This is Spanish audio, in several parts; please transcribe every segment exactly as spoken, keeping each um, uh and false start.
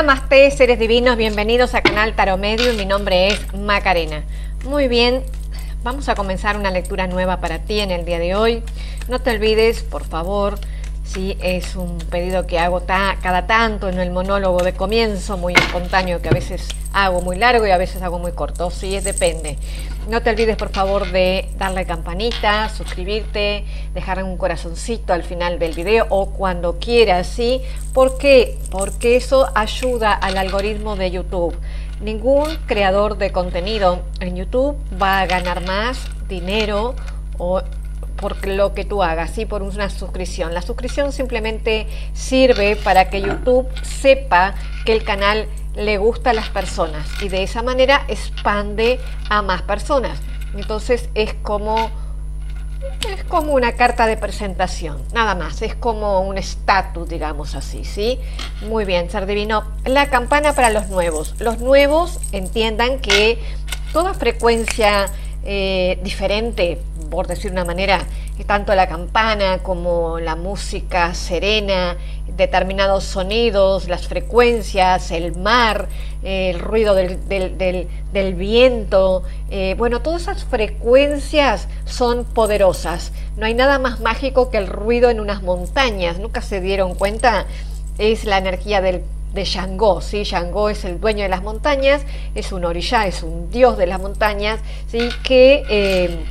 Namaste, seres divinos, bienvenidos a Canal Tarot Medium. Mi nombre es Macarena. Muy bien, vamos a comenzar una lectura nueva para ti en el día de hoy. No te olvides, por favor, si es un pedido que hago ta cada tanto en el monólogo de comienzo, muy espontáneo, que a veces hago muy largo y a veces hago muy corto, sí, depende. No te olvides, por favor, de darle campanita, suscribirte, dejar un corazoncito al final del video o cuando quieras, ¿sí? ¿Por qué? Porque eso ayuda al algoritmo de YouTube. Ningún creador de contenido en YouTube va a ganar más dinero o por lo que tú hagas, ¿sí? Por una suscripción. La suscripción simplemente sirve para que YouTube sepa que el canal le gusta a las personas y de esa manera expande a más personas. Entonces es como es como una carta de presentación, nada más, es como un estatus, digamos así, ¿sí? Muy bien, ser divino. La campana para los nuevos. Los nuevos entiendan que toda frecuencia eh, diferente, por decir una manera, tanto la campana como la música serena, determinados sonidos, las frecuencias, el mar, eh, el ruido del, del, del, del viento, eh, bueno, todas esas frecuencias son poderosas. No hay nada más mágico que el ruido en unas montañas. ¿Nunca se dieron cuenta? Es la energía del de Shango, ¿sí? Shango es el dueño de las montañas, es un orishá, es un dios de las montañas, ¿sí? que, eh,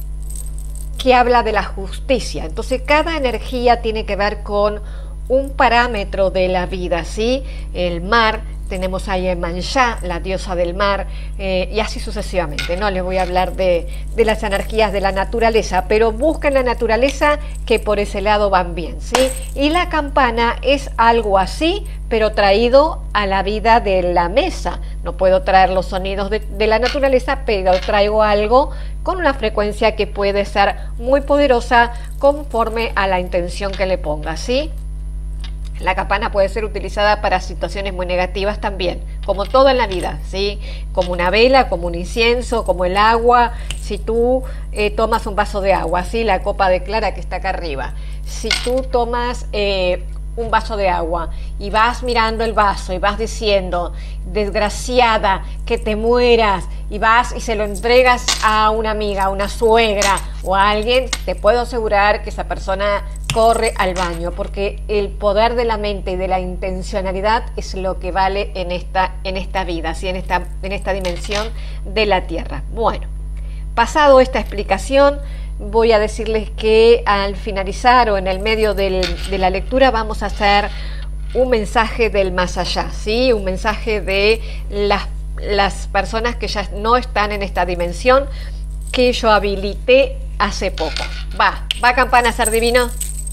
que habla de la justicia. Entonces cada energía tiene que ver con un parámetro de la vida, ¿sí? El mar, tenemos ahí a Manjá, la diosa del mar, eh, y así sucesivamente. No les voy a hablar de, de las energías de la naturaleza, pero busquen la naturaleza que por ese lado van bien, ¿sí? Y la campana es algo así, pero traído a la vida de la mesa. No puedo traer los sonidos de, de la naturaleza, pero traigo algo con una frecuencia que puede ser muy poderosa conforme a la intención que le ponga, ¿sí? La campana puede ser utilizada para situaciones muy negativas también, como todo en la vida, ¿sí? Como una vela, como un incienso, como el agua. Si tú eh, tomas un vaso de agua, ¿sí? La copa de clara que está acá arriba. Si tú tomas eh, un vaso de agua y vas mirando el vaso y vas diciendo, desgraciada, que te mueras, y vas y se lo entregas a una amiga, a una suegra o a alguien, te puedo asegurar que esa persona corre al baño, porque el poder de la mente y de la intencionalidad es lo que vale en esta, en esta vida, ¿sí? en, esta, en esta dimensión de la Tierra. Bueno, pasado esta explicación, voy a decirles que al finalizar o en el medio del, de la lectura vamos a hacer un mensaje del más allá, ¿sí? Un mensaje de las, las personas que ya no están en esta dimensión, que yo habilité hace poco. Va, va campana, ser divino.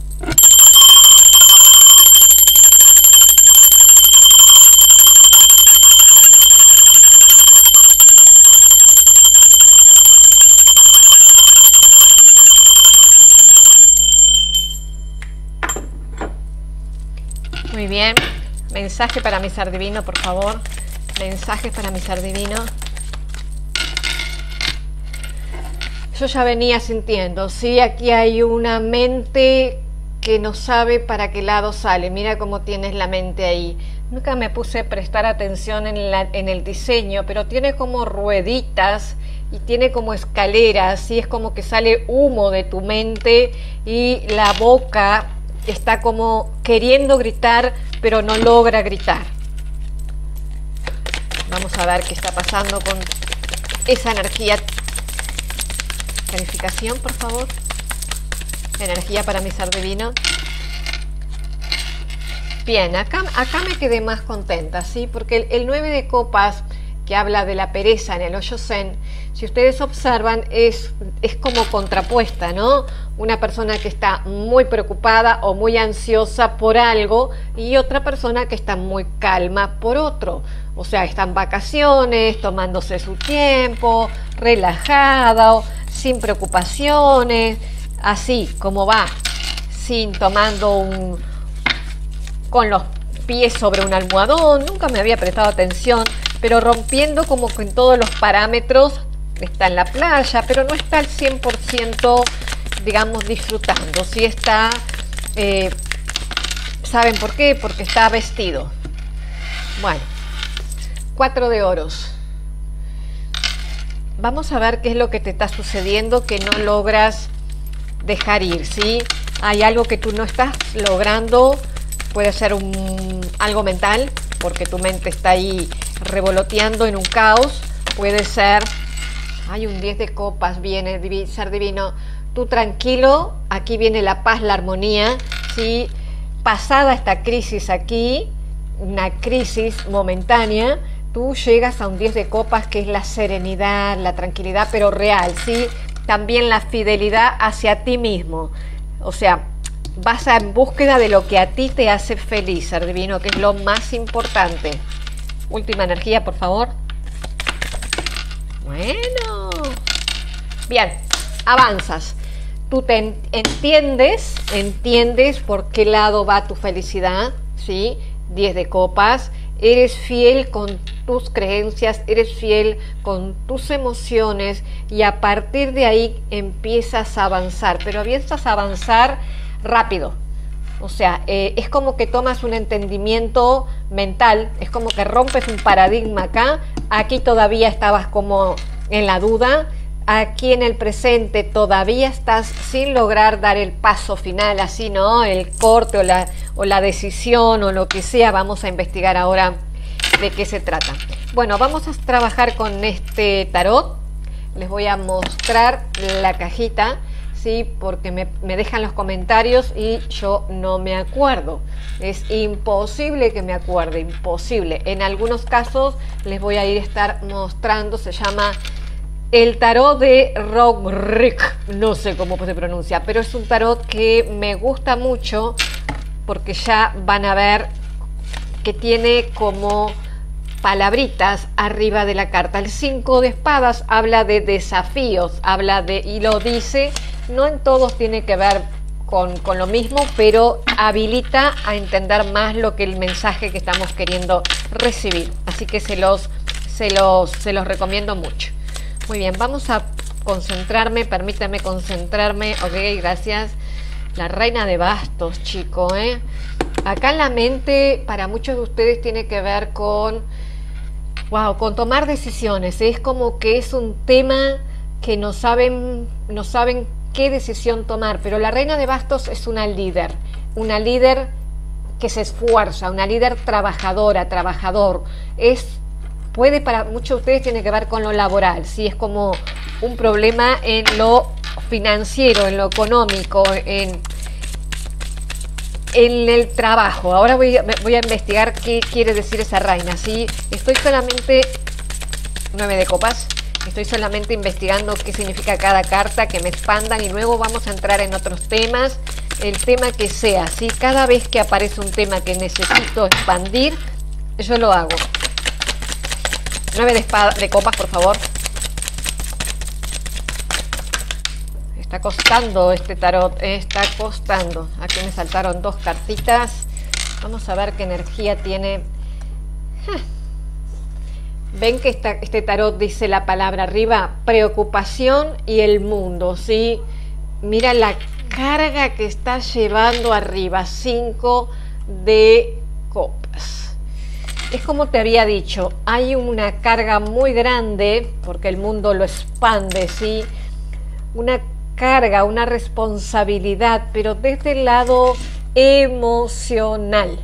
Muy bien, mensaje para mi ser divino, por favor. Mensajes para mi ser divino. Yo ya venía sintiendo, ¿sí? Aquí hay una mente que no sabe para qué lado sale. Mira cómo tienes la mente ahí. Nunca me puse a prestar atención en, la, en el diseño, pero tiene como rueditas y tiene como escaleras, ¿sí? Es como que sale humo de tu mente y la boca está como queriendo gritar, pero no logra gritar. Vamos a ver qué está pasando con esa energía. Clarificación, por favor. Energía para mi ser divino. Bien, acá, acá me quedé más contenta, ¿sí? Porque el, el nueve de copas, que habla de la pereza en el hoyo zen, si ustedes observan, es, es como contrapuesta, ¿no? Una persona que está muy preocupada o muy ansiosa por algo y otra persona que está muy calma por otro. O sea, está en vacaciones, tomándose su tiempo, relajado, sin preocupaciones, así como va, sin tomando un... con los pies sobre un almohadón. Nunca me había prestado atención, pero rompiendo como que en todos los parámetros. Está en la playa, pero no está al cien por ciento, digamos, disfrutando. Sí está, eh, ¿saben por qué? Porque está vestido. Bueno, cuatro de oros. Vamos a ver qué es lo que te está sucediendo que no logras dejar ir, ¿sí? Hay algo que tú no estás logrando, puede ser un, algo mental, porque tu mente está ahí revoloteando en un caos, puede ser, hay un diez de copas, viene divi, ser divino, tú tranquilo, aquí viene la paz, la armonía, ¿sí? Pasada esta crisis aquí, una crisis momentánea, tú llegas a un diez de copas que es la serenidad, la tranquilidad, pero real, ¿sí? También la fidelidad hacia ti mismo. O sea, vas en búsqueda de lo que a ti te hace feliz, ser divino, que es lo más importante. Última energía, por favor. Bueno. Bien, avanzas. Tú te entiendes, entiendes por qué lado va tu felicidad, ¿sí? diez de copas. Eres fiel con tus creencias, eres fiel con tus emociones y a partir de ahí empiezas a avanzar, pero empiezas a avanzar rápido. O sea, eh, es como que tomas un entendimiento mental, es como que rompes un paradigma acá, aquí todavía estabas como en la duda, aquí en el presente todavía estás sin lograr dar el paso final, así, ¿no? El corte o la, o la decisión o lo que sea. Vamos a investigar ahora de qué se trata. Bueno, vamos a trabajar con este tarot. Les voy a mostrar la cajita, ¿sí? Porque me, me dejan los comentarios y yo no me acuerdo. Es imposible que me acuerde, imposible. En algunos casos les voy a ir a estar mostrando, se llama el tarot de Rockrick, no sé cómo se pronuncia, pero es un tarot que me gusta mucho porque ya van a ver que tiene como palabritas arriba de la carta. El cinco de espadas habla de desafíos, habla de, y lo dice, no en todos tiene que ver con, con lo mismo, pero habilita a entender más lo que el mensaje que estamos queriendo recibir. Así que se los, se los, se los recomiendo mucho. Muy bien, vamos a concentrarme, permítame concentrarme, ok, gracias. La reina de bastos, chico, ¿eh? Acá en la mente, para muchos de ustedes tiene que ver con, wow, con tomar decisiones, ¿eh? Es como que es un tema que no saben, no saben qué decisión tomar, pero la reina de bastos es una líder, una líder que se esfuerza, una líder trabajadora, trabajador, es... Puede para muchos de ustedes tiene que ver con lo laboral, ¿sí? Es como un problema en lo financiero, en lo económico, en, en el trabajo. Ahora voy, voy a investigar qué quiere decir esa reina, ¿sí? Estoy solamente, nueve de copas, estoy solamente investigando qué significa cada carta, que me expandan y luego vamos a entrar en otros temas, el tema que sea, ¿sí? Cada vez que aparece un tema que necesito expandir, yo lo hago. nueve de, espada, de copas, por favor. Está costando este tarot, eh, está costando. Aquí me saltaron dos cartitas. Vamos a ver qué energía tiene. Ven que esta, este tarot dice la palabra arriba, preocupación y el mundo, ¿sí? Mira la carga que está llevando arriba, cinco de copas. Es como te había dicho, hay una carga muy grande, porque el mundo lo expande, ¿sí? Una carga, una responsabilidad, pero desde el lado emocional.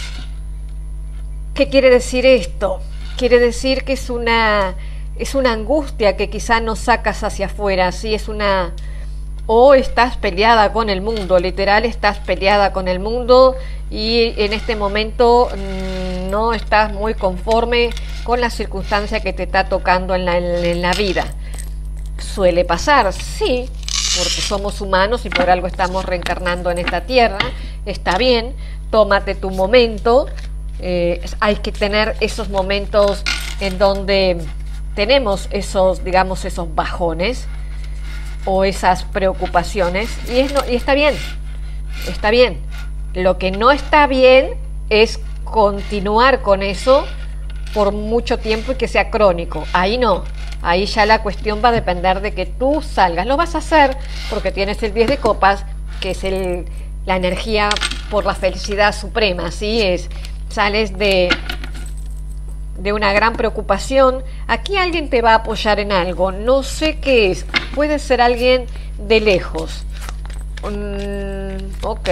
¿Qué quiere decir esto? Quiere decir que es una, es una angustia que quizá no sacas hacia afuera, ¿sí? Es una... O estás peleada con el mundo, literal estás peleada con el mundo y en este momento mmm, no estás muy conforme con la circunstancia que te está tocando en la, en, en la vida. Suele pasar, sí, porque somos humanos y por algo estamos reencarnando en esta tierra. Está bien, tómate tu momento, eh, hay que tener esos momentos en donde tenemos esos, digamos, esos bajones o esas preocupaciones y, es no, y está bien, está bien. Lo que no está bien es continuar con eso por mucho tiempo y que sea crónico. Ahí no, ahí ya la cuestión va a depender de que tú salgas. Lo vas a hacer porque tienes el diez de copas, que es el, la energía por la felicidad suprema, ¿sí? Es, sales de, de una gran preocupación. Aquí alguien te va a apoyar en algo, no sé qué es, puede ser alguien de lejos. Mm, ok.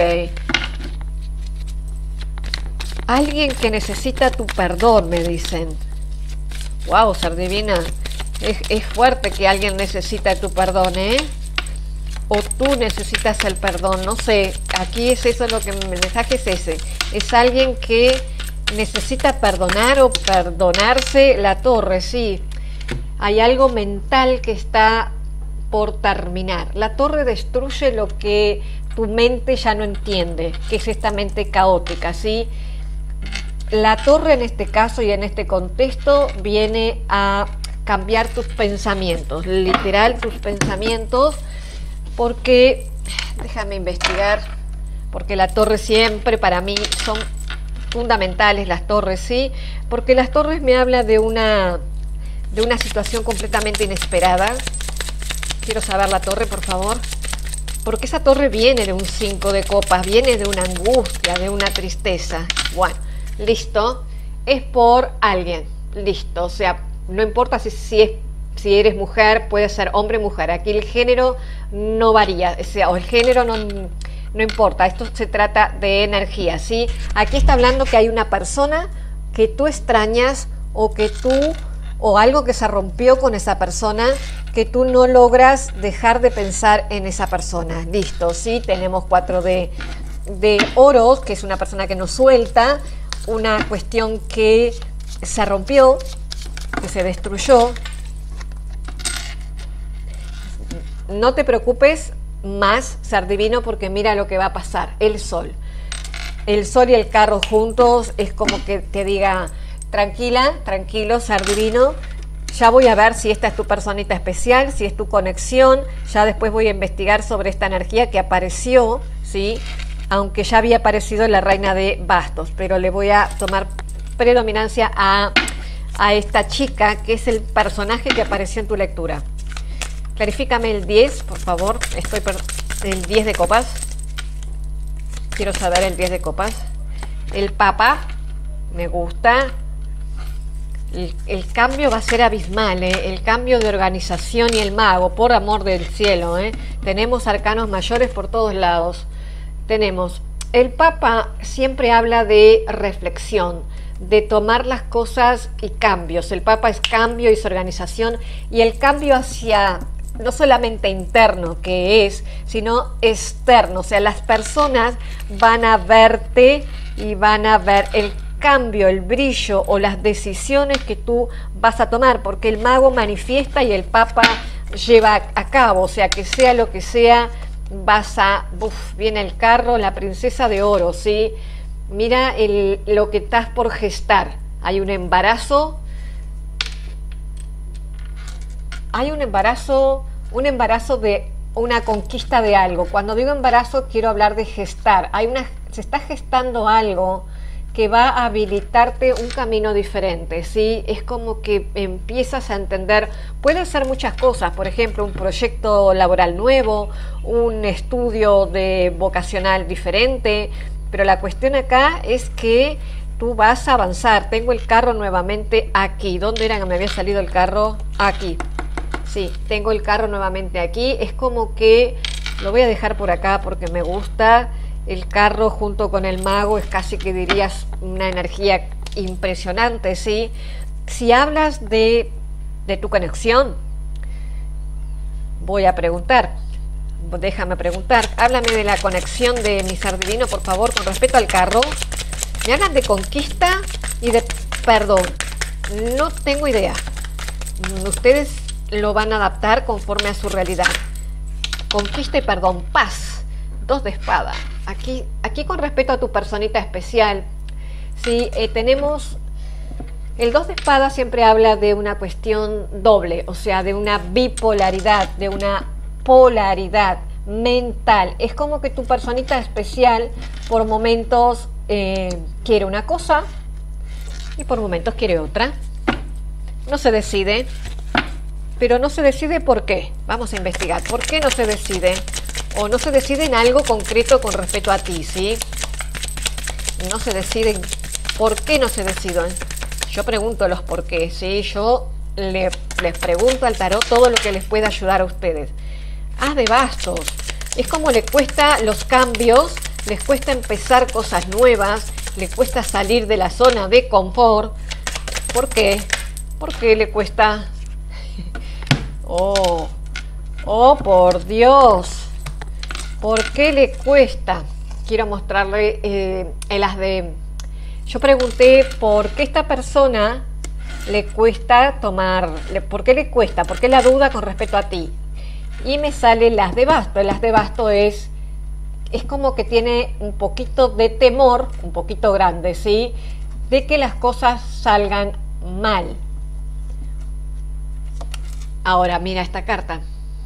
Alguien que necesita tu perdón, me dicen. Wow, ser divina. Es, es fuerte que alguien necesita tu perdón, ¿eh? O tú necesitas el perdón, no sé. Aquí es eso lo que el mensaje es ese. Es alguien que necesita perdonar o perdonarse. La torre, sí. Hay algo mental que está por terminar. La torre destruye lo que tu mente ya no entiende, que es esta mente caótica, ¿sí? La torre en este caso y en este contexto viene a cambiar tus pensamientos, literal tus pensamientos, porque, déjame investigar, porque la torre siempre para mí son fundamentales las torres, ¿sí? Porque las torres me habla de una, de una situación completamente inesperada. Quiero saber la torre, por favor. Porque esa torre viene de un cinco de copas, viene de una angustia, de una tristeza. Bueno, listo. Es por alguien. Listo. O sea, no importa si, si, es, si eres mujer, puede ser hombre o mujer. Aquí el género no varía. O sea, o el género no, no importa. Esto se trata de energía, ¿sí? Aquí está hablando que hay una persona que tú extrañas o que tú... o algo que se rompió con esa persona, que tú no logras dejar de pensar en esa persona. Listo, sí, tenemos cuatro de, de oros, que es una persona que no suelta, una cuestión que se rompió, que se destruyó. No te preocupes más, ser divino, porque mira lo que va a pasar. El sol. El sol y el carro juntos es como que te diga... Tranquila, tranquilo, ser divino. Ya voy a ver si esta es tu personita especial, si es tu conexión. Ya después voy a investigar sobre esta energía que apareció, ¿sí? Aunque ya había aparecido la reina de bastos, pero le voy a tomar predominancia a, a esta chica, que es el personaje que apareció en tu lectura. Clarifícame el diez, por favor. Estoy per... el diez de copas. Quiero saber el diez de copas. El papa, me gusta. El, el cambio va a ser abismal, ¿eh? El cambio de organización y el mago, por amor del cielo, ¿eh? Tenemos arcanos mayores por todos lados. Tenemos, el Papa siempre habla de reflexión, de tomar las cosas y cambios. El Papa es cambio y su organización, y el cambio hacia, no solamente interno que es, sino externo. O sea, las personas van a verte y van a ver el cambio, el brillo o las decisiones que tú vas a tomar, porque el mago manifiesta y el papa lleva a cabo. O sea, que sea lo que sea, vas a... Uf, viene el carro, la princesa de oro, ¿sí? Mira el, lo que estás por gestar. Hay un embarazo, hay un embarazo, un embarazo de una conquista de algo. Cuando digo embarazo quiero hablar de gestar. Hay una, se está gestando algo que va a habilitarte un camino diferente, ¿sí? Es como que empiezas a entender, puede ser muchas cosas, por ejemplo, un proyecto laboral nuevo, un estudio de vocacional diferente, pero la cuestión acá es que tú vas a avanzar. Tengo el carro nuevamente aquí. ¿Dónde era que me había salido el carro? Aquí. Sí, tengo el carro nuevamente aquí. Es como que lo voy a dejar por acá porque me gusta. El carro junto con el mago es casi que dirías una energía impresionante, ¿sí? Si hablas de, de tu conexión, voy a preguntar, déjame preguntar, háblame de la conexión de mi ser divino, por favor, con respecto al carro. Me hablan de conquista y de perdón. No tengo idea. Ustedes lo van a adaptar conforme a su realidad. Conquista y perdón, paz, dos de espada. Aquí, aquí con respecto a tu personita especial, sí, eh, tenemos el dos de espada. Siempre habla de una cuestión doble, o sea, de una bipolaridad, de una polaridad mental. Es como que tu personita especial por momentos eh, quiere una cosa y por momentos quiere otra. No se decide, pero no se decide por qué. Vamos a investigar por qué no se decide. O no se decide en algo concreto con respecto a ti, ¿sí? No se decide. ¿Por qué no se decide? Yo pregunto los por qué, ¿sí? Yo le, les pregunto al tarot todo lo que les pueda ayudar a ustedes. As de bastos. Es como le cuesta los cambios, les cuesta empezar cosas nuevas, les cuesta salir de la zona de confort. ¿Por qué? ¿Por qué le cuesta? Oh, oh, por Dios. ¿Por qué le cuesta? Quiero mostrarle eh, el as de... Yo pregunté por qué esta persona le cuesta tomar, por qué le cuesta, por qué la duda con respecto a ti. Y me sale el as de basto. El as de basto es, es como que tiene un poquito de temor, un poquito grande, ¿sí? De que las cosas salgan mal. Ahora, mira esta carta.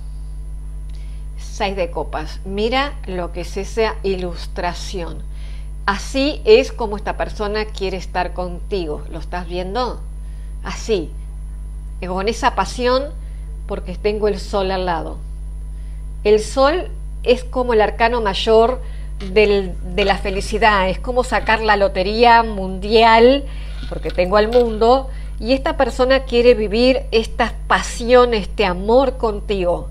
Seis de copas. Mira lo que es esa ilustración. Así es como esta persona quiere estar contigo. ¿Lo estás viendo? Así. Con esa pasión, porque tengo el sol al lado. El sol es como el arcano mayor del, de la felicidad. Es como sacar la lotería mundial, porque tengo al mundo. Y esta persona quiere vivir esta pasión, este amor contigo.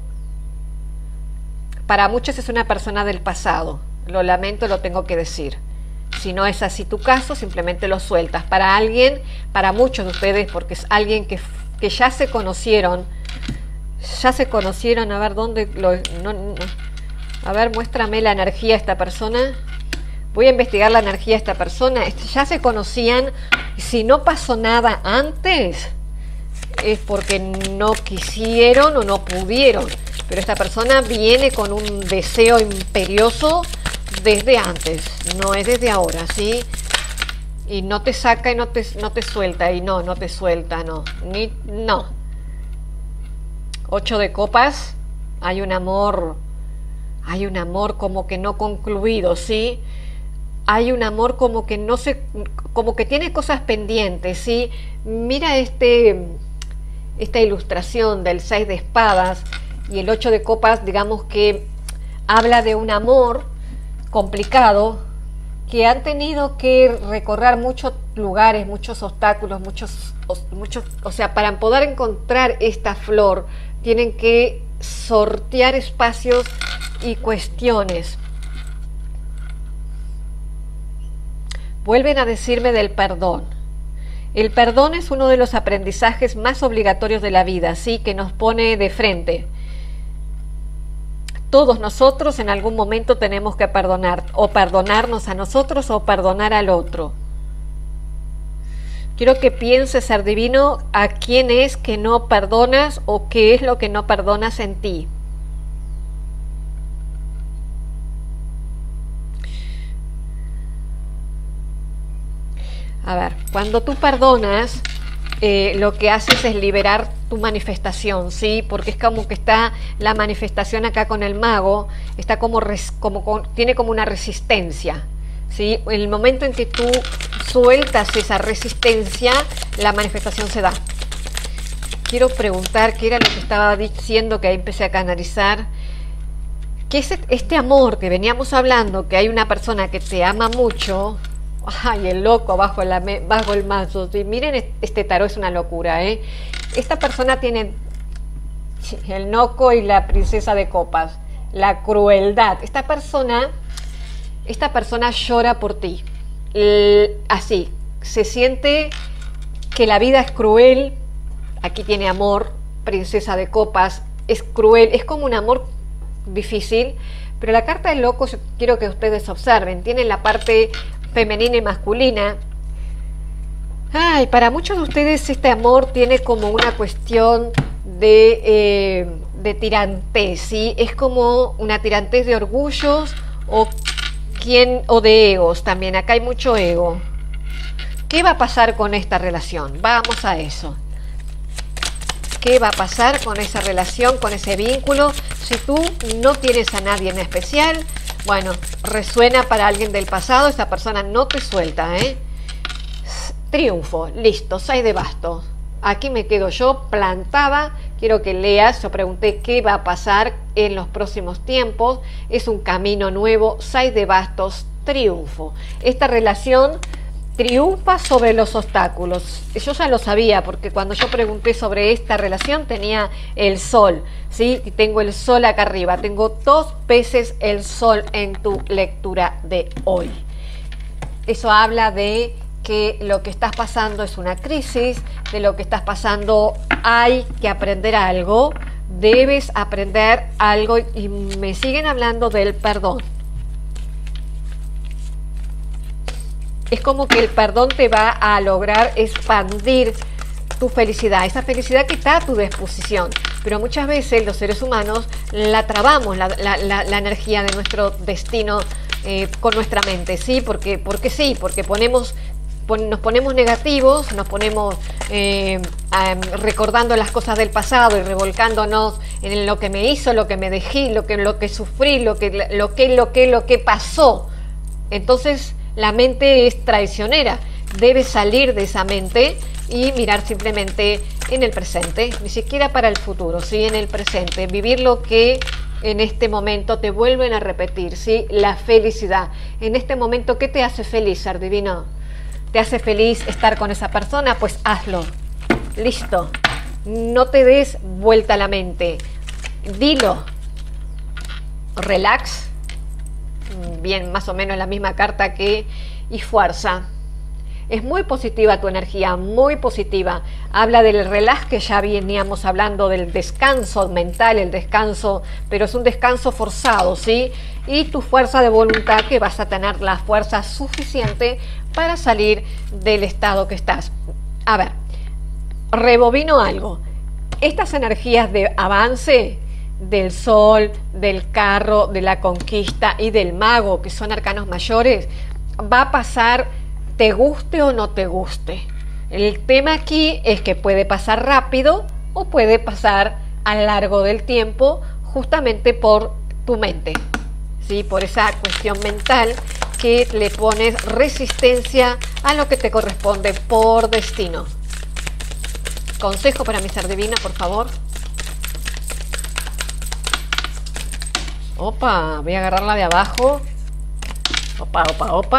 Para muchos es una persona del pasado. Lo lamento, lo tengo que decir. Si no es así tu caso, simplemente lo sueltas. Para alguien, para muchos de ustedes, porque es alguien que, que ya se conocieron, ya se conocieron, a ver dónde, lo, no, no. A ver, muéstrame la energía de esta persona. Voy a investigar la energía de esta persona. Ya se conocían, si no pasó nada antes, es porque no quisieron o no pudieron. Pero esta persona viene con un deseo imperioso desde antes, no es desde ahora, ¿sí? Y no te saca y no te, no te suelta, y no, no te suelta, no, ni, no. Ocho de copas, hay un amor, hay un amor como que no concluido, ¿sí? Hay un amor como que no se, como que tiene cosas pendientes, ¿sí? Mira este, esta ilustración del seis de espadas y el ocho de copas, digamos que habla de un amor complicado, que han tenido que recorrer muchos lugares, muchos obstáculos, muchos, muchos, o sea, para poder encontrar esta flor, tienen que sortear espacios y cuestiones. Vuelven a decirme del perdón. El perdón es uno de los aprendizajes más obligatorios de la vida, ¿sí? Que nos pone de frente. Todos nosotros en algún momento tenemos que perdonar, o perdonarnos a nosotros o perdonar al otro. Quiero que pienses, ser divino, a quién es que no perdonas o qué es lo que no perdonas en ti. A ver, cuando tú perdonas, Eh, lo que haces es liberar tu manifestación, ¿sí? Porque es como que está la manifestación acá con el mago, está como, res, como con, tiene como una resistencia, ¿sí? En el momento en que tú sueltas esa resistencia, la manifestación se da. Quiero preguntar qué era lo que estaba diciendo, que ahí empecé a canalizar. ¿Qué es este amor que veníamos hablando, que hay una persona que te ama mucho? Ay, el loco bajo, la, bajo el mazo. Sí, miren, este tarot es una locura, ¿eh? Esta persona tiene el noco y la princesa de copas. La crueldad. Esta persona, esta persona llora por ti. El, así, se siente que la vida es cruel. Aquí tiene amor, princesa de copas. Es cruel, es como un amor difícil. Pero la carta del loco, yo quiero que ustedes observen, tiene la parte femenina y masculina. Ay, para muchos de ustedes este amor tiene como una cuestión de, eh, de tirantez, ¿sí? Es como una tirantez de orgullos o, quién, o de egos también. Acá hay mucho ego. ¿Qué va a pasar con esta relación? Vamos a eso. ¿Qué va a pasar con esa relación, con ese vínculo? Si tú no tienes a nadie en especial, bueno, resuena para alguien del pasado, esta persona no te suelta, ¿eh? Triunfo, listo, seis de bastos. Aquí me quedo yo plantada, quiero que leas, yo pregunté qué va a pasar en los próximos tiempos, es un camino nuevo, seis de bastos, triunfo. Esta relación triunfa sobre los obstáculos. Yo ya lo sabía porque cuando yo pregunté sobre esta relación tenía el sol, ¿sí? Y tengo el sol acá arriba, tengo dos veces el sol en tu lectura de hoy. Eso habla de que lo que estás pasando es una crisis, de lo que estás pasando hay que aprender algo, debes aprender algo y me siguen hablando del perdón. Es como que el perdón te va a lograr expandir tu felicidad, esa felicidad que está a tu disposición. Pero muchas veces los seres humanos la trabamos, la, la, la, la energía de nuestro destino eh, con nuestra mente, ¿sí? Porque, porque sí, porque ponemos, pon, nos ponemos negativos, nos ponemos eh, um, recordando las cosas del pasado y revolcándonos en lo que me hizo, lo que me dejé, lo que, lo que sufrí, lo que, lo que, lo que, lo que pasó. Entonces, la mente es traicionera, debes salir de esa mente y mirar simplemente en el presente, ni siquiera para el futuro, ¿sí? En el presente, vivir lo que en este momento te vuelven a repetir, ¿sí? La felicidad. En este momento, ¿qué te hace feliz, ser divino? ¿Te hace feliz estar con esa persona? Pues hazlo, listo, no te des vuelta a la mente, dilo, relax. Bien, más o menos la misma carta que y fuerza. Es muy positiva tu energía, muy positiva. Habla del relax, que ya veníamos hablando del descanso mental, el descanso, pero es un descanso forzado, ¿sí? Y tu fuerza de voluntad, que vas a tener la fuerza suficiente para salir del estado que estás. A ver, rebobino algo. Estas energías de avance del sol, del carro, de la conquista y del mago, que son arcanos mayores, va a pasar te guste o no te guste. El tema aquí es que puede pasar rápido o puede pasar a lo largo del tiempo, justamente por tu mente, ¿sí? Por esa cuestión mental que le pones resistencia a lo que te corresponde por destino. Consejo para mi ser divina, por favor. Opa, voy a agarrarla de abajo. Opa, opa, opa.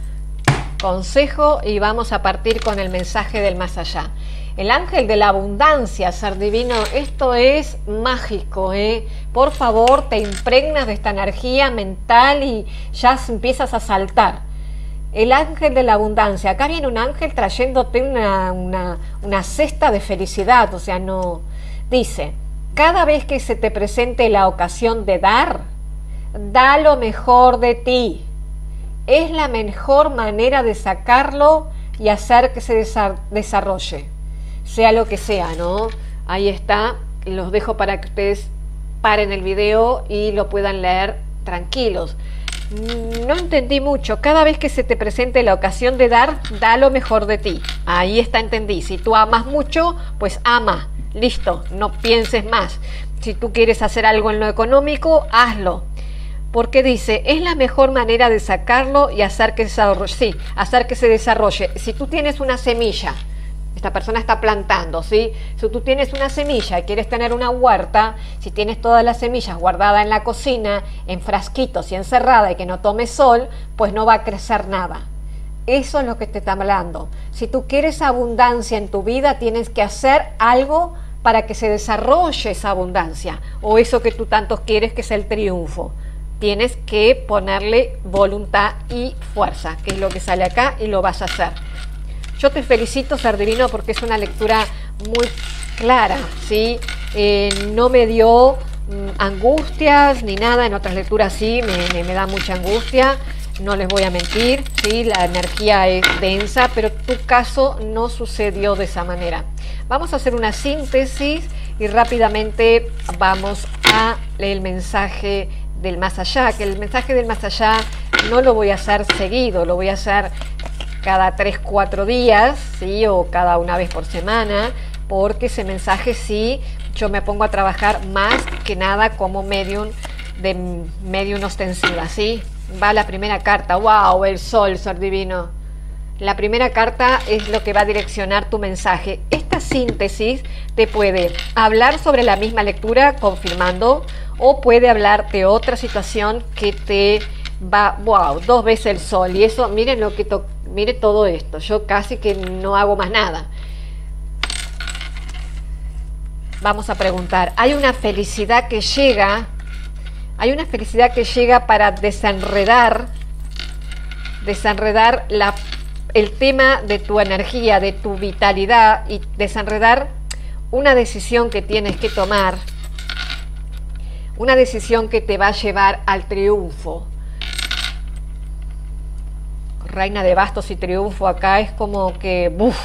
Consejo, y vamos a partir con el mensaje del más allá. El ángel de la abundancia, ser divino, esto es mágico, ¿eh? Por favor, te impregnas de esta energía mental y ya empiezas a saltar. El ángel de la abundancia, acá viene un ángel trayéndote una, una, una cesta de felicidad, o sea, no... Dice... Cada vez que se te presente la ocasión de dar, da lo mejor de ti. Es la mejor manera de sacarlo y hacer que se desarrolle, sea lo que sea, ¿no? Ahí está, los dejo para que ustedes paren el video y lo puedan leer tranquilos. No entendí mucho. Cada vez que se te presente la ocasión de dar, da lo mejor de ti. Ahí está, entendí. Si tú amas mucho, pues ama. Listo, no pienses más. Si tú quieres hacer algo en lo económico, hazlo. Porque dice, es la mejor manera de sacarlo y hacer que se desarrolle. Sí, hacer que se desarrolle. Si tú tienes una semilla, esta persona está plantando, ¿sí? Si tú tienes una semilla y quieres tener una huerta, si tienes todas las semillas guardadas en la cocina, en frasquitos y encerrada y que no tome sol, pues no va a crecer nada. Eso es lo que te está hablando. Si tú quieres abundancia en tu vida, tienes que hacer algo para que se desarrolle esa abundancia, o eso que tú tanto quieres, que es el triunfo. Tienes que ponerle voluntad y fuerza, que es lo que sale acá, y lo vas a hacer. Yo te felicito, ser divino, porque es una lectura muy clara, ¿sí? Eh, no me dio mm, angustias ni nada. En otras lecturas sí, me, me, me da mucha angustia. No les voy a mentir, ¿sí? La energía es densa, pero tu caso no sucedió de esa manera. Vamos a hacer una síntesis y rápidamente vamos a leer el mensaje del más allá, que el mensaje del más allá no lo voy a hacer seguido, lo voy a hacer cada tres, cuatro días, ¿sí? O cada una vez por semana, porque ese mensaje sí, yo me pongo a trabajar más que nada como medium, de medium ostensiva, ¿sí? Va la primera carta, wow, el sol, ser divino. La primera carta es lo que va a direccionar tu mensaje. Esta síntesis te puede hablar sobre la misma lectura, confirmando, o puede hablar de otra situación que te va, wow, dos veces el sol. Y eso, miren lo que, to, mire todo esto, yo casi que no hago más nada. Vamos a preguntar, hay una felicidad que llega, hay una felicidad que llega para desenredar, desenredar la, el tema de tu energía, de tu vitalidad y desenredar una decisión que tienes que tomar, una decisión que te va a llevar al triunfo. Reina de bastos y triunfo acá es como que ¡buf!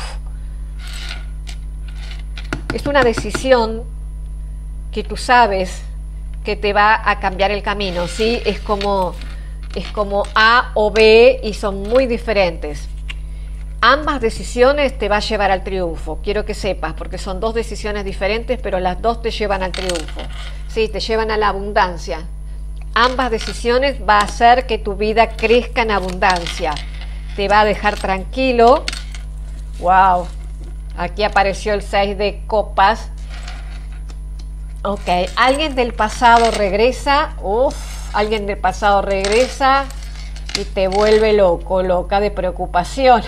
Es una decisión que tú sabes que te va a cambiar el camino, ¿sí? Es como, es como A o B y son muy diferentes. Ambas decisiones te va a llevar al triunfo, quiero que sepas, porque son dos decisiones diferentes, pero las dos te llevan al triunfo, ¿sí? Te llevan a la abundancia. Ambas decisiones va a hacer que tu vida crezca en abundancia. Te va a dejar tranquilo. ¡Wow! Aquí apareció el seis de copas. Ok, alguien del pasado regresa. Uf, alguien del pasado regresa y te vuelve loco, loca de preocupación.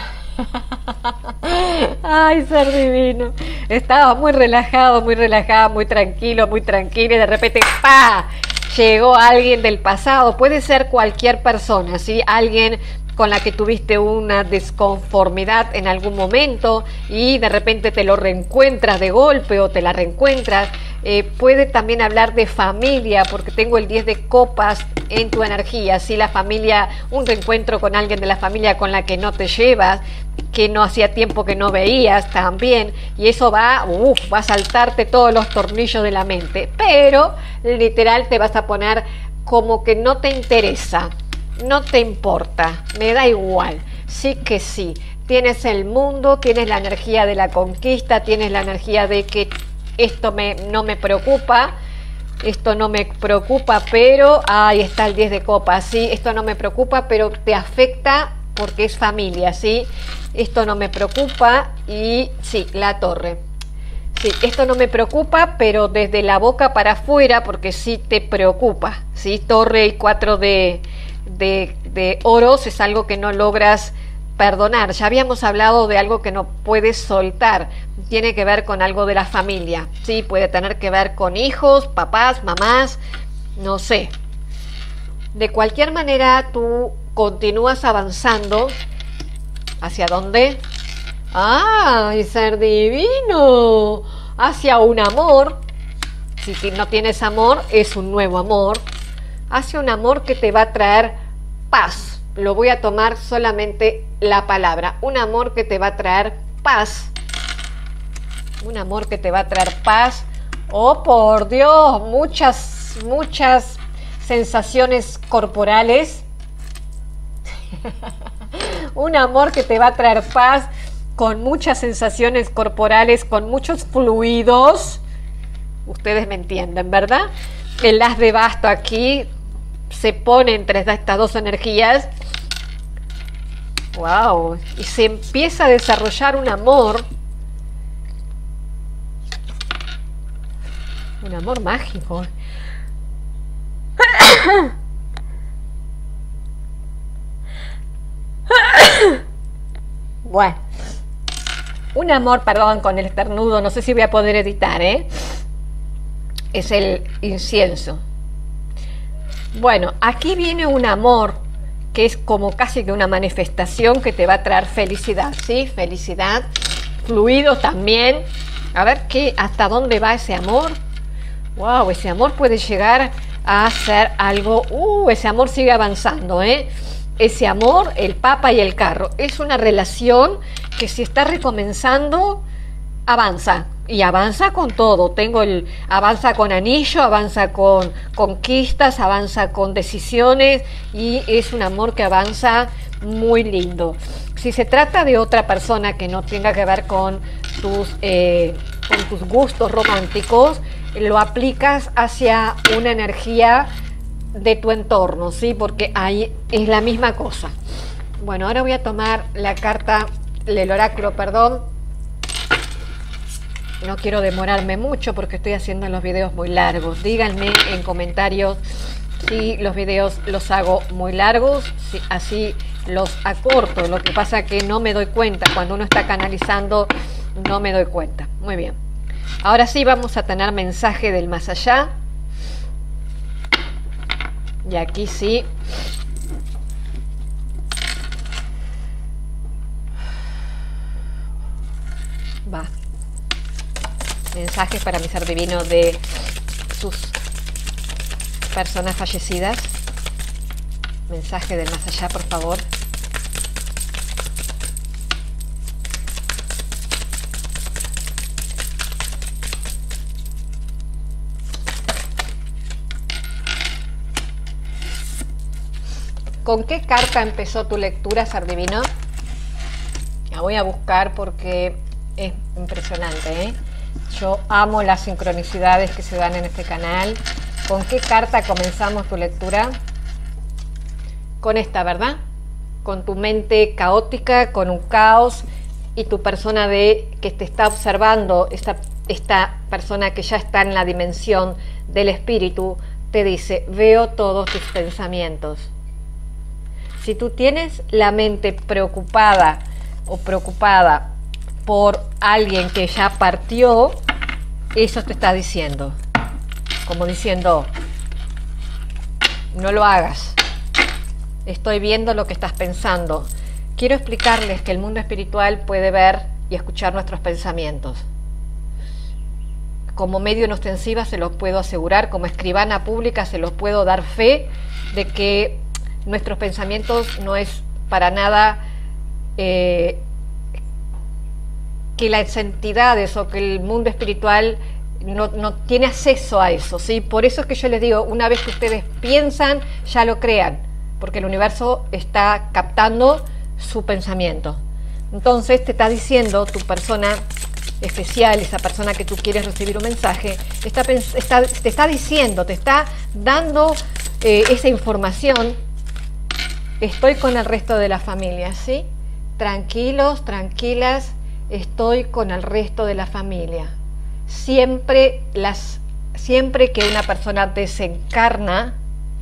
Ay, ser divino. Estaba muy relajado, muy relajado, muy tranquilo, muy tranquilo y de repente ¡pa! Llegó alguien del pasado. Puede ser cualquier persona, ¿sí? Alguien con la que tuviste una desconformidad en algún momento y de repente te lo reencuentras de golpe o te la reencuentras. Eh, puede también hablar de familia, porque tengo el diez de copas en tu energía, ¿sí? La familia, un reencuentro con alguien de la familia con la que no te llevas, que no hacía tiempo que no veías también, y eso va, uf, va a saltarte todos los tornillos de la mente, pero literal te vas a poner como que no te interesa. No te importa, me da igual, sí que sí, tienes el mundo, tienes la energía de la conquista, tienes la energía de que esto me, no me preocupa, esto no me preocupa, pero, ahí está el diez de copas, sí, esto no me preocupa, pero te afecta porque es familia, sí, esto no me preocupa y sí, la torre. Sí, esto no me preocupa, pero desde la boca para afuera, porque sí te preocupa, sí, torre y cuatro de... De, de oros es algo que no logras perdonar. Ya habíamos hablado de algo que no puedes soltar, tiene que ver con algo de la familia, sí, puede tener que ver con hijos, papás, mamás, no sé. De cualquier manera tú continúas avanzando. ¿Hacia dónde? ¡Ay, ser divino! Hacia un amor. Si no tienes amor, es un nuevo amor. Hacia un amor que te va a traer paz. Lo voy a tomar solamente la palabra. Un amor que te va a traer paz. Un amor que te va a traer paz. Oh, por Dios, muchas, muchas sensaciones corporales. Un amor que te va a traer paz con muchas sensaciones corporales, con muchos fluidos. Ustedes me entienden, ¿verdad? El as de basto aquí se pone entre estas dos energías. Wow, y se empieza a desarrollar un amor, un amor mágico. Bueno, un amor, perdón, con el estornudo, no sé si voy a poder editar, ¿eh? Es el incienso. Bueno, aquí viene un amor que es como casi que una manifestación que te va a traer felicidad, ¿sí? Felicidad, fluido también. A ver qué, hasta dónde va ese amor. Wow, ese amor puede llegar a ser algo. Uh, ese amor sigue avanzando, ¿eh? Ese amor, el papa y el carro, es una relación que si está recomenzando, avanza. Y avanza con todo. Tengo el avanza con anillo, avanza con conquistas, avanza con decisiones y es un amor que avanza muy lindo. Si se trata de otra persona que no tenga que ver con tus, eh, con tus gustos románticos, lo aplicas hacia una energía de tu entorno, ¿sí? Porque ahí es la misma cosa. Bueno, ahora voy a tomar la carta, el oráculo, perdón. No quiero demorarme mucho porque estoy haciendo los videos muy largos. Díganme en comentarios Sí, los videos los hago muy largos, sí, así los acorto. Lo que pasa es que no me doy cuenta. Cuando uno está canalizando, no me doy cuenta. Muy bien. Ahora sí vamos a tener mensaje del más allá. Y aquí sí. Va. Mensajes para mi ser divino de sus personas fallecidas. Mensaje del más allá, por favor. ¿Con qué carta empezó tu lectura, ser divino? La voy a buscar porque es impresionante, ¿eh? Yo amo las sincronicidades que se dan en este canal. ¿Con qué carta comenzamos tu lectura? Con esta, ¿verdad? Con tu mente caótica, con un caos, y tu persona de que te está observando, esta, esta persona que ya está en la dimensión del espíritu, te dice: veo todos tus pensamientos. Si tú tienes la mente preocupada o preocupada por alguien que ya partió, eso te está diciendo, como diciendo: no lo hagas, estoy viendo lo que estás pensando. Quiero explicarles que el mundo espiritual puede ver y escuchar nuestros pensamientos. Como medio en ostensiva se los puedo asegurar, como escribana pública se los puedo dar fe de que nuestros pensamientos no es para nada eh, que las entidades o que el mundo espiritual no, no tiene acceso a eso, ¿sí? Por eso es que yo les digo, una vez que ustedes piensan, ya lo crean, porque el universo está captando su pensamiento. Entonces te está diciendo tu persona especial, esa persona que tú quieres recibir un mensaje, está, está, te está diciendo, te está dando eh, esa información: estoy con el resto de la familia, ¿sí? Tranquilos, tranquilas, estoy con el resto de la familia. Siempre, las, siempre que una persona desencarna,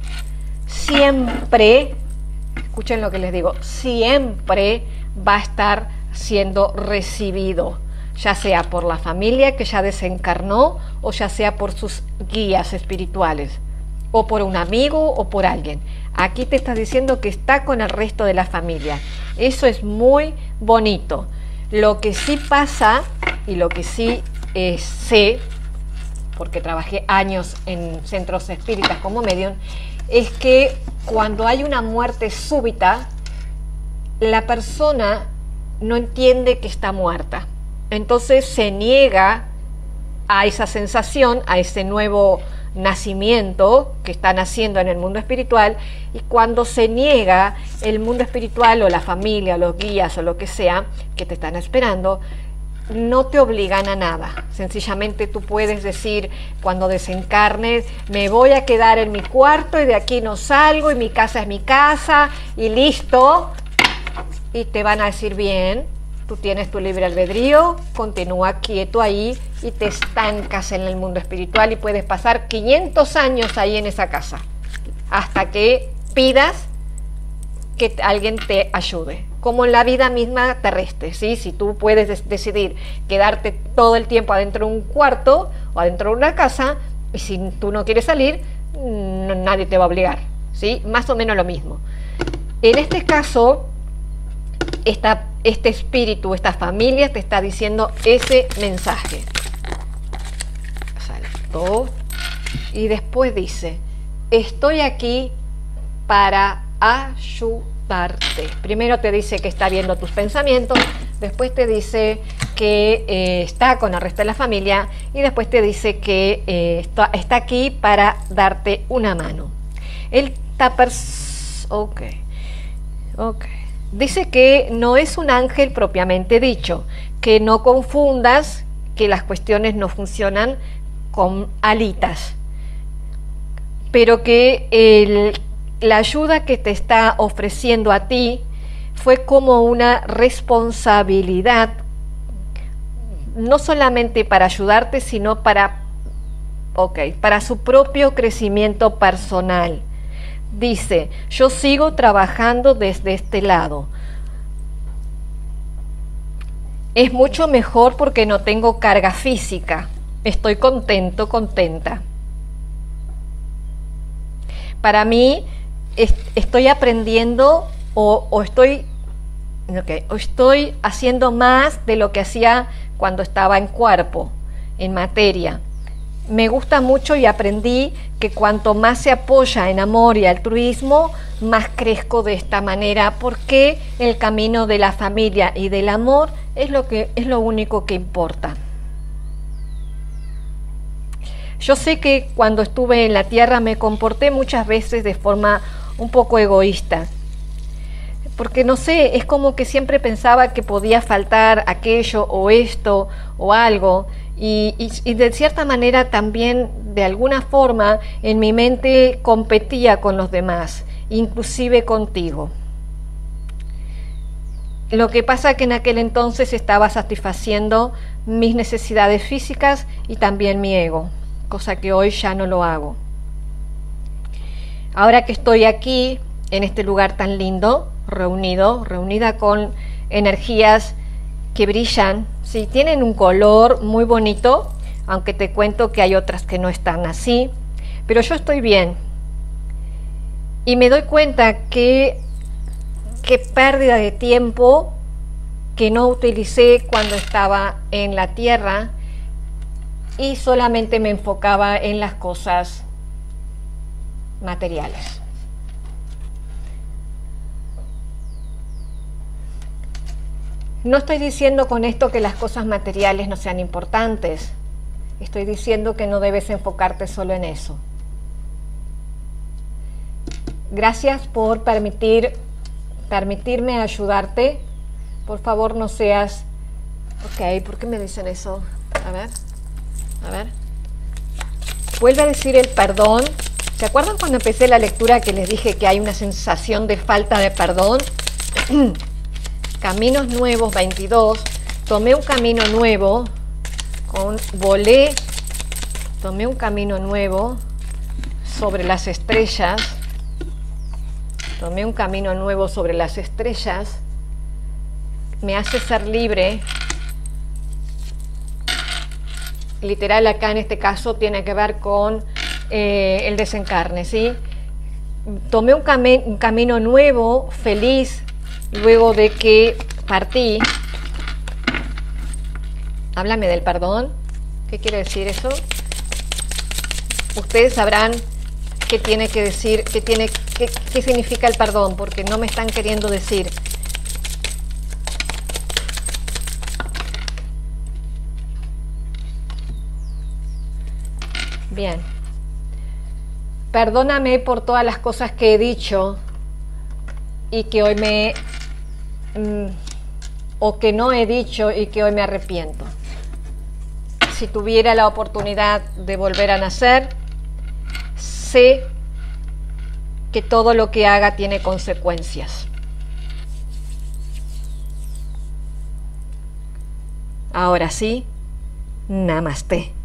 siempre, escuchen lo que les digo, siempre va a estar siendo recibido, ya sea por la familia que ya desencarnó, o ya sea por sus guías espirituales, o por un amigo, o por alguien. Aquí te está diciendo que está con el resto de la familia. Eso es muy bonito. Lo que sí pasa, y lo que sí eh, sé, porque trabajé años en centros espíritas como medium, es que cuando hay una muerte súbita, la persona no entiende que está muerta. Entonces se niega a esa sensación, a ese nuevo nacimiento que está naciendo en el mundo espiritual, y cuando se niega, el mundo espiritual o la familia o los guías o lo que sea que te están esperando no te obligan a nada. Sencillamente tú puedes decir, cuando desencarnes, me voy a quedar en mi cuarto y de aquí no salgo, y mi casa es mi casa y listo, y te van a decir: bien, tú tienes tu libre albedrío, continúa quieto ahí, y te estancas en el mundo espiritual y puedes pasar quinientos años ahí en esa casa hasta que pidas que alguien te ayude, como en la vida misma terrestre, ¿sí? Si tú puedes des- decidir quedarte todo el tiempo adentro de un cuarto o adentro de una casa, y si tú no quieres salir, no, nadie te va a obligar, ¿sí? Más o menos lo mismo. En este caso, esta, este espíritu, esta familia te está diciendo ese mensaje. Saltó y después dice: estoy aquí para ayudarte. Primero te dice que está viendo tus pensamientos, después te dice que eh, está con el resto de la familia, y después te dice que eh, está, está aquí para darte una mano. Él está pers- ok, ok. Dice que no es un ángel propiamente dicho, que no confundas que las cuestiones no funcionan con alitas, pero que el, la ayuda que te está ofreciendo a ti fue como una responsabilidad, no solamente para ayudarte, sino para, okay, para su propio crecimiento personal. Dice, yo sigo trabajando desde este lado. Es mucho mejor porque no tengo carga física. Estoy contento, contenta. Para mí, es, estoy aprendiendo o, o, estoy, okay, o estoy haciendo más de lo que hacía cuando estaba en cuerpo, en materia. Me gusta mucho y aprendí que cuanto más se apoya en amor y altruismo, más crezco de esta manera, porque el camino de la familia y del amor es lo que es lo único que importa. Yo sé que cuando estuve en la tierra me comporté muchas veces de forma un poco egoísta, porque no sé, es como que siempre pensaba que podía faltar aquello o esto o algo, y, y, y de cierta manera también, de alguna forma, en mi mente competía con los demás, inclusive contigo. Lo que pasa que en aquel entonces estaba satisfaciendo mis necesidades físicas y también mi ego, cosa que hoy ya no lo hago. Ahora que estoy aquí, en este lugar tan lindo, reunido, reunida con energías que brillan, sí, tienen un color muy bonito, aunque te cuento que hay otras que no están así, pero yo estoy bien. Y me doy cuenta que qué pérdida de tiempo que no utilicé cuando estaba en la tierra y solamente me enfocaba en las cosas materiales. No estoy diciendo con esto que las cosas materiales no sean importantes. Estoy diciendo que no debes enfocarte solo en eso. Gracias por permitir, permitirme ayudarte. Por favor, no seas... Ok, ¿por qué me dicen eso? A ver, a ver. Vuelve a decir el perdón. ¿Se acuerdan cuando empecé la lectura que les dije que hay una sensación de falta de perdón? Caminos nuevos, veintidós. Tomé un camino nuevo, con, volé, tomé un camino nuevo sobre las estrellas. Tomé un camino nuevo sobre las estrellas. Me hace ser libre. Literal, acá en este caso tiene que ver con eh, el desencarne, ¿sí? Tomé un, cami un camino nuevo, feliz, luego de que partí. Háblame del perdón. ¿Qué quiere decir eso? Ustedes sabrán qué tiene que decir, qué, tiene, qué, qué significa el perdón, porque no me están queriendo decir. Bien. Perdóname por todas las cosas que he dicho y que hoy me... Mmm, o que no he dicho y que hoy me arrepiento. Si tuviera la oportunidad de volver a nacer, sé que todo lo que haga tiene consecuencias. Ahora sí, namaste.